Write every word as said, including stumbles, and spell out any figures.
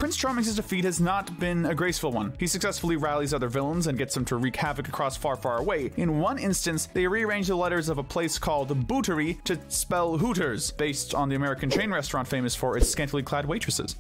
Prince Charming's defeat has not been a graceful one. He successfully rallies other villains and gets them to wreak havoc across far, far away. In one instance, they rearrange the letters of a place called Bootery to spell Hooters, based on the American chain restaurant famous for its scantily clad waitresses.